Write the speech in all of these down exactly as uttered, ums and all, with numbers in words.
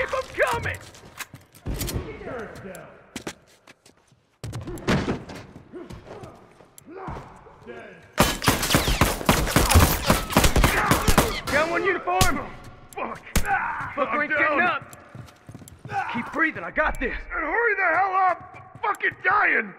Keep them coming! Down one uniform! Fuck! Fucker ain't getting up! Keep breathing, I got this! And hurry the hell up! I'm fucking dying!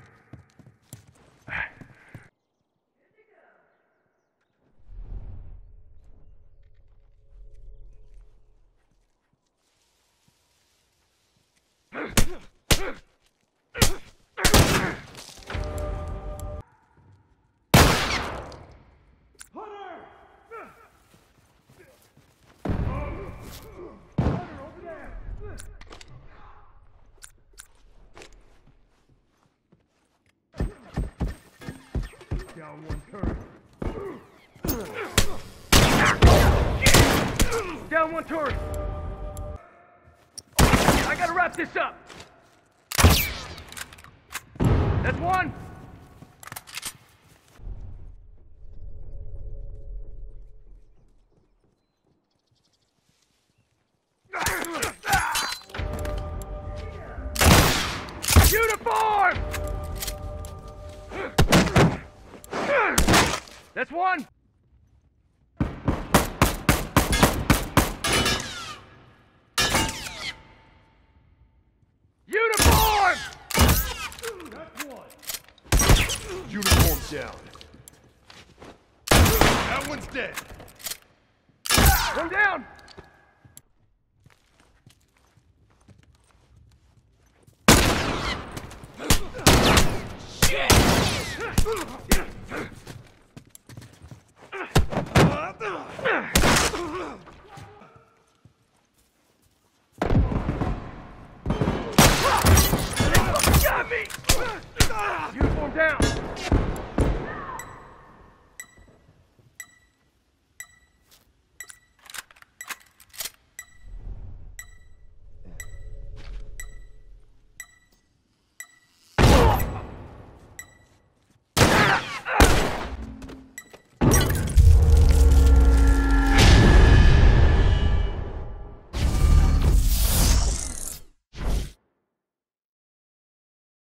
Down one turret. Down one turret! I gotta wrap this up! That's one! Uniform! That's one! Uniform! That's one. Uniform down. That one's dead. One down! Shit! Got me! Uniform down!